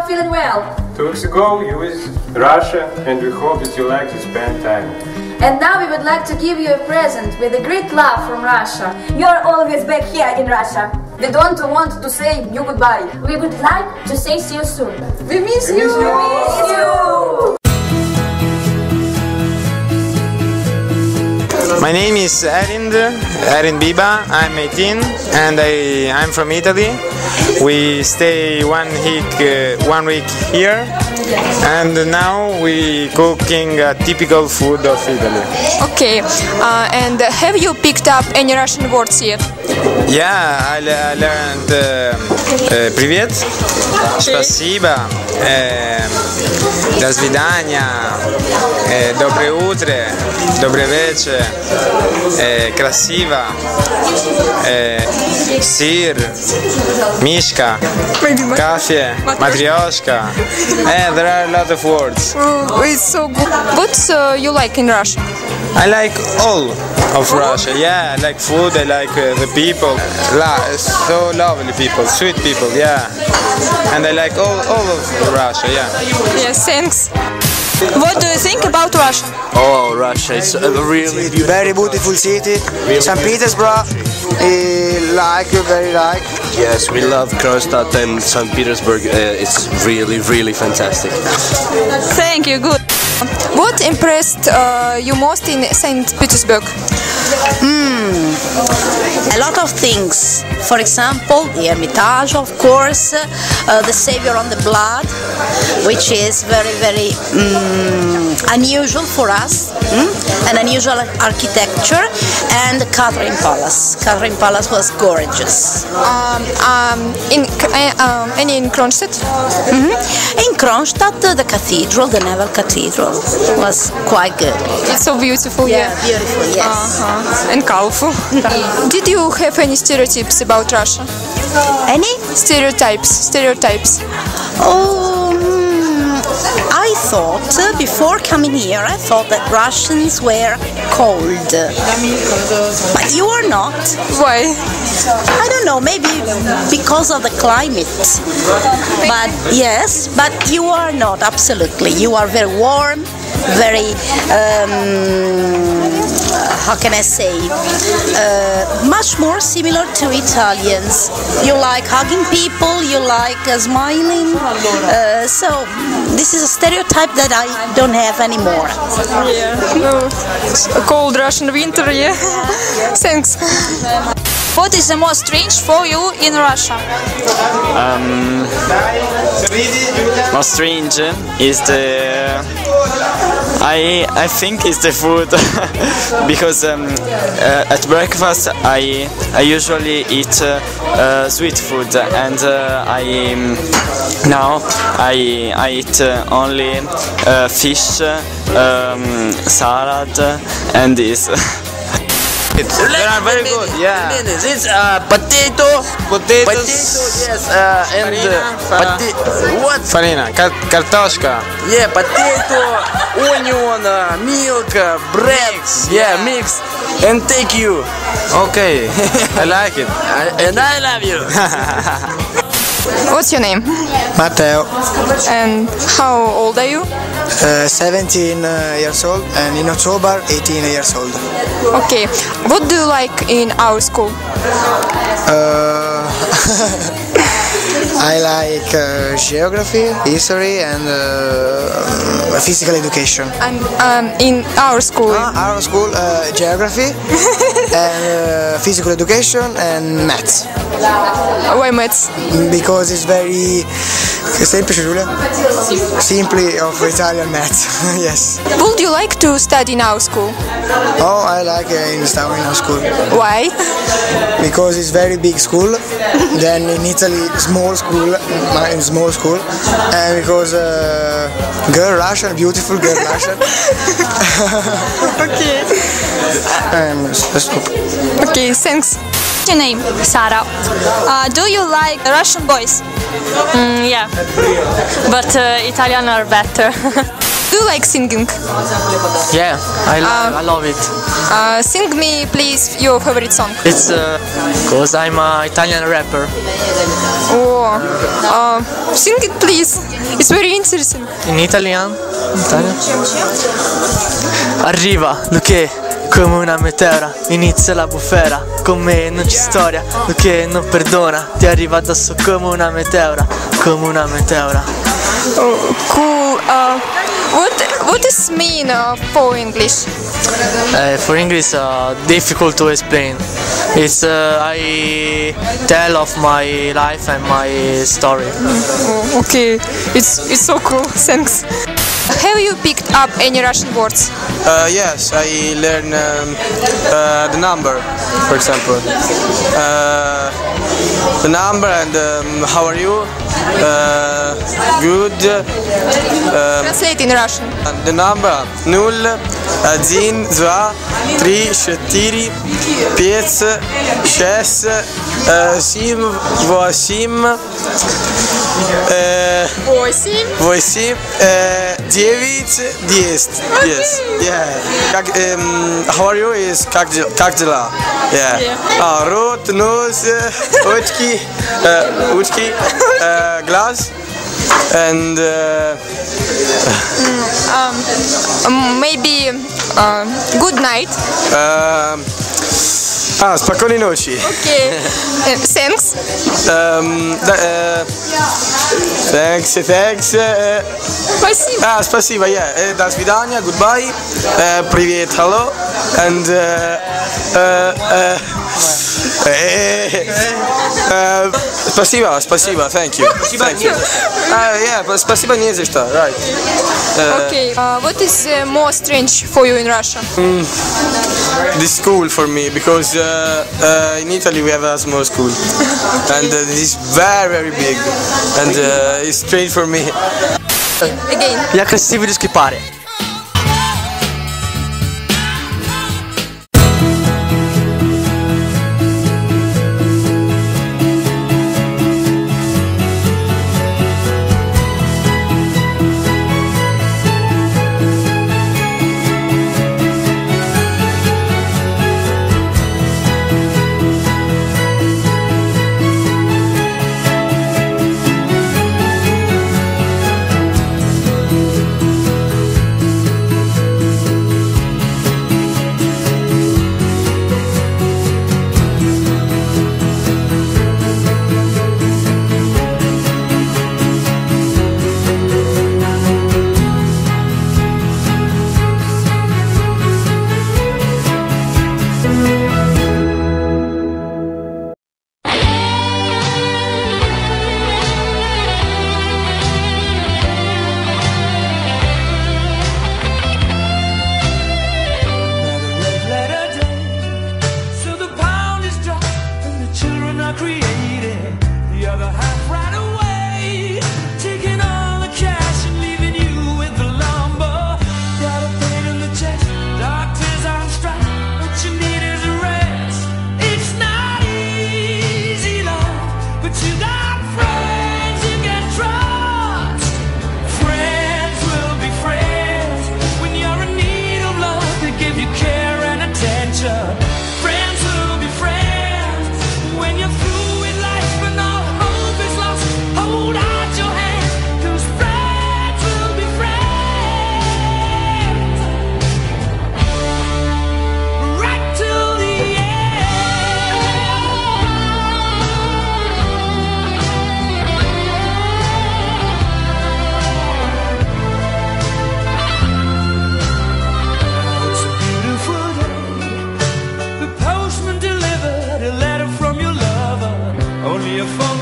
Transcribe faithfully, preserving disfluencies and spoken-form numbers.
not feeling well. Two weeks ago you visited Russia and we hope that you like to spend time. And now we would like to give you a present with a great love from Russia. You are always back here in Russia. We don't want to say you goodbye. We would like to say see you soon. We miss We you! miss you. We miss you! My name is Erin, Erin Biba, I'm eighteen and I, I'm from Italy. We stay one week, uh, one week here and now we cooking a typical food of Italy. Okay, uh, and have you picked up any Russian words yet? Yeah, I, I learned uh, uh, Привет, Спасибо, uh, До свидания, uh, Доброе утро, Добрый вечер, uh, Красиво, uh, Сыр, Мишка, Кофе, Матрешка. Uh, there are a lot of words. Oh, it's so good. What uh, you like in Russia? I like all of Russia. Yeah, I like food. I like uh, the people. La so lovely people, sweet people. Yeah, and I like all all of Russia. Yeah. Yes, thanks. What do you think about Russia? Oh, Russia, it's a really beautiful, very beautiful city. Saint Petersburg, I like, very like. Yes, we love Kronstadt and Saint Petersburg. Uh, it's really, really fantastic. Thank you, good. What impressed uh, you most in Saint Petersburg? Mm, a lot of things. For example, the Hermitage, of course, uh, the Savior on the Blood, which is very, very um, unusual for us, mm? An unusual architecture, and the Catherine Palace. Catherine Palace was gorgeous. Um, um, in uh, um, any in Kronstadt? Mm-hmm. In Kronstadt, the cathedral, the Naval Cathedral, was quite good. It's so beautiful, yeah. Yeah, beautiful, yes. Uh-huh. And colorful. Did you have any stereotypes about Russia? Any? Stereotypes, stereotypes. Oh, mm, I thought, uh, before coming here, I thought that Russians were cold. But you are not. Why? I don't know, maybe because of the climate. But yes, but you are not, absolutely. You are very warm, very, um, how can I say, uh, much more similar to Italians. You like hugging people, you like uh, smiling. Uh, so this is a stereotype that I don't have anymore. Yeah, no. A cold Russian winter, yeah. Thanks. What is the most strange for you in Russia? Um, most strange is the I I think it's the food because um, uh, at breakfast I I usually eat uh, uh, sweet food and uh, I um, now I I eat uh, only uh, fish, um, salad, and this. They are very good, yeah. It's uh, potato, Potatoes, potato, yes, uh, and uh, pota what? Farina, kar картошка. Yeah, potato, onion, uh, milk, uh, bread, yeah, mix, and take you. Okay, I like it. And I love you. What's your name? Matteo, And how old are you? uh, seventeen uh, years old, and in October, eighteen years old. Okay. What do you like in our school? Uh, I like uh, geography, history, and uh, physical education. And um, in our school. Uh, our school, uh, geography, and uh, physical education, and maths. Why maths? Because it's very semplice, Giulia? Simply of Italian maths. Yes. Would you like to study in our school? Oh, I like uh, in in our school. Why? Because it's very big school. Then in Italy, small school, in small school, and because uh, girl Russian, beautiful girl Russian. Okay. um, stop. Okay, thanks. What's your name? Sara. Uh, do you like Russian boys? Mm, yeah, but uh, Italian are better. Do you like singing? Yeah, I, lo Uh, I love it. Uh, sing me, please, your favorite song. It's because uh, I'm an Italian rapper. Oh, uh, sing it, please. It's very interesting. In Italian? Italian? Arriva, Luque, come una meteora, inizia la bufera, con me non c'è storia, Luque non perdona, ti arriva addosso come una meteora, come una meteora. Oh, cool. Uh, what what is mean uh, for English? Uh, for English, uh, difficult to explain. It's uh, I tell of my life and my story. Oh, okay, it's it's so cool. Thanks. Have you picked up any Russian words? Uh, yes, I learn um, uh, the number, for example. Uh, the number and um, how are you? Uh, good. Um, Translate in Russian. The number nol, один, два, три, четыре, пять, шесть, семь, восемь, Восемь. восемь, девять, десять. Yes. Yeah. Как, um, how are you is как, как дела? Yeah. Yeah. А, рот, нос, очки, uh, ушки, uh, глаз, and uh, Um, um, maybe uh, good night. uh, а, спокойной ночи. Okay. Uh, thanks. Um, да, uh, thanks, thanks. Uh, Спасибо. а, спасибо, yeah. Uh, до свидания, goodbye. Uh, привет, hello. And uh, uh, uh, uh, спасибо, спасибо, thank you. Thank you. Uh, yeah, спасибо не за что, right. Uh, Okay. Uh, what is uh, more strange for you in Russia? Mm, this school for me, because uh, uh, in Italy we have a small school and uh, this is very very big and uh, it's strange for me. Again. Я красивый русский парень. Only a phone